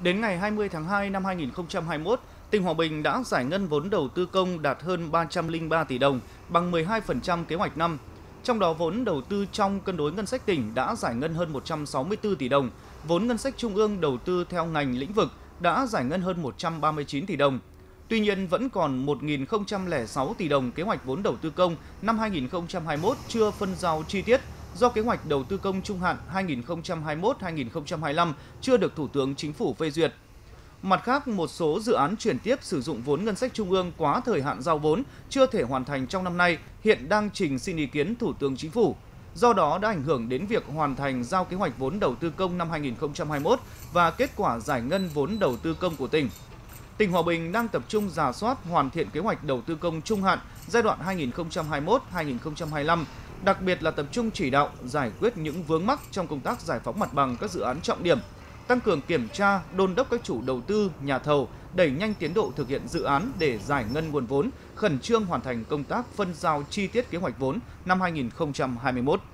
Đến ngày 20 tháng 2 năm 2021, tỉnh Hòa Bình đã giải ngân vốn đầu tư công đạt hơn 303 tỷ đồng, bằng 12% kế hoạch năm. Trong đó vốn đầu tư trong cân đối ngân sách tỉnh đã giải ngân hơn 164 tỷ đồng, vốn ngân sách trung ương đầu tư theo ngành lĩnh vực đã giải ngân hơn 139 tỷ đồng. Tuy nhiên, vẫn còn 1.006 tỷ đồng kế hoạch vốn đầu tư công năm 2021 chưa phân giao chi tiết do kế hoạch đầu tư công trung hạn 2021-2025 chưa được Thủ tướng Chính phủ phê duyệt. Mặt khác, một số dự án chuyển tiếp sử dụng vốn ngân sách trung ương quá thời hạn giao vốn chưa thể hoàn thành trong năm nay hiện đang trình xin ý kiến Thủ tướng Chính phủ. Do đó đã ảnh hưởng đến việc hoàn thành giao kế hoạch vốn đầu tư công năm 2021 và kết quả giải ngân vốn đầu tư công của tỉnh. Tỉnh Hòa Bình đang tập trung rà soát hoàn thiện kế hoạch đầu tư công trung hạn giai đoạn 2021-2025, đặc biệt là tập trung chỉ đạo giải quyết những vướng mắc trong công tác giải phóng mặt bằng các dự án trọng điểm, tăng cường kiểm tra, đôn đốc các chủ đầu tư, nhà thầu, đẩy nhanh tiến độ thực hiện dự án để giải ngân nguồn vốn, khẩn trương hoàn thành công tác phân giao chi tiết kế hoạch vốn năm 2021.